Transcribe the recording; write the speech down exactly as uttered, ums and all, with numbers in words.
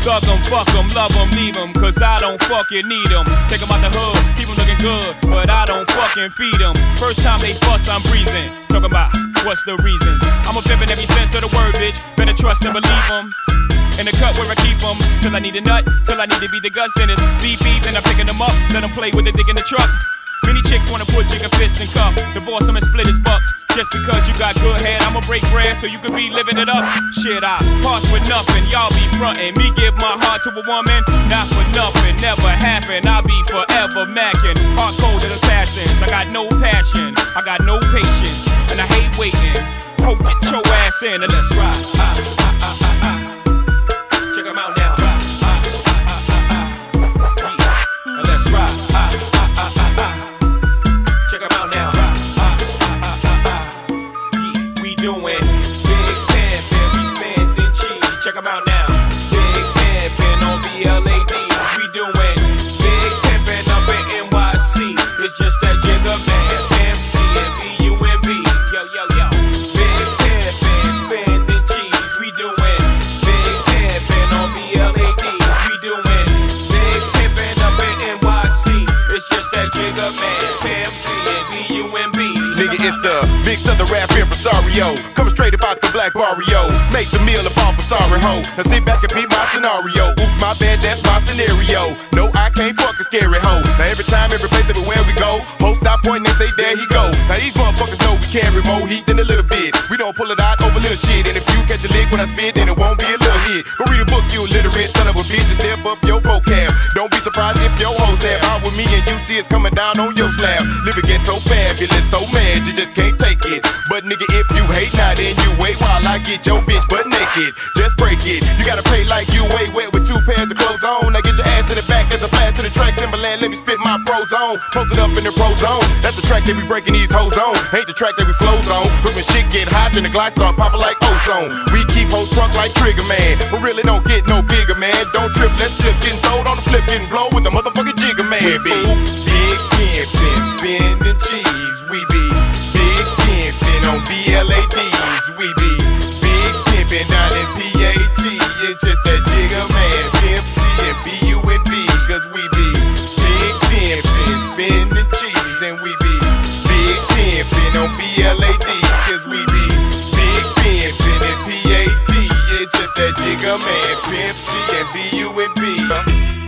Thug 'em, fuck 'em, love 'em, leave 'em, cause I don't fucking need 'em. Take 'em out the hood, keep 'em looking good, but I don't fucking feed 'em. First time they fuss, I'm breezing. Talking about what's the reasons. I'm a pimp in every sense of the word, bitch. Better trust and believe 'em. In the cut where I keep 'em, till I need a nut, till I need to be the guts, then it's beep beep, and I'm picking 'em up, let 'em play with the dick in the truck. Many chicks wanna put jigger fists in cup, divorce 'em and split his bucks. Just because you got good head, I'ma break bread so you could be living it up. Shit, I pass with nothing, y'all be frontin'. Me give my heart to a woman, not for nothing, never happen. I'll be forever mackin', hard cold as assassins. I got no passion, I got no patience, and I hate waiting. Hope get your ass in and let's ride. Ah, ah, ah, ah, ah. Check 'em out now. Ah, ah, ah, ah, ah, ah. Yeah. And let's ride. Ah, ah, ah, ah, ah. Check 'em out now. Ah, ah, ah, ah, ah. Yeah. We doing big pimpin', we spendin' cheese. Check 'em out now. Big pimpin' on B L A Ds. We doing big pimpin' up in N Y C. It's just that jigger man, M C and B U M B. Yo, yo, yo. Big pimpin', spendin' cheese. We doing big pimpin' on B L A Ds. We doing big pimpin' up in N Y C. It's just that jigger man, M C and B U M B. Nigga, it's the big southern rap impresario. Coming straight about the black barrio. Makes a meal of all for sorry ho. Now sit back and beat my scenario. Oops, my bad, that's my scenario. No, I can't fuck a scary hoe. Now every time, every place, everywhere we go, hoes stop pointing and say, there he go. Now these motherfuckers know we carry more heat than a little bit. We don't pull it out over little shit. And if you catch a lick when I spit, then it won't be a little hit. Go read a book, you illiterate son of a bitch, and step up your vocab. Don't be surprised if your hoes stab out with me and you see it's coming down on your slab. Living ghetto fabulous, so mad you just can't take it. But nigga, if you hate, now then you wait while I get your bitch butt naked. Just break it. You gotta play like you way wet with two pairs of clothes on. Now get your ass in the back as a blast to the track. Timberland, let me spit my pros on. Posted up in the pro zone. That's the track that we breaking these hoes on. Ain't the track that we flows on. But when shit get hot, then the glide start popping like ozone. We keep hoes crunk like Trigger Man, but really don't get no bigger, man. Don't trip, let's slip, getting throwed on the flip, getting blow with the motherfucking jigger man. We be big pimpin', spinning cheese. We be big pimpin' on B L A Ds. We be big pimpin' down in P A T. It's just that jigger man, Pimp C and B U N B. Cause we be big pimpin', spinning cheese. And we be big pimpin' on B L A Ds. Cause we be big pimpin' in P A T. It's just that jigger man, Pimp C and B U N B.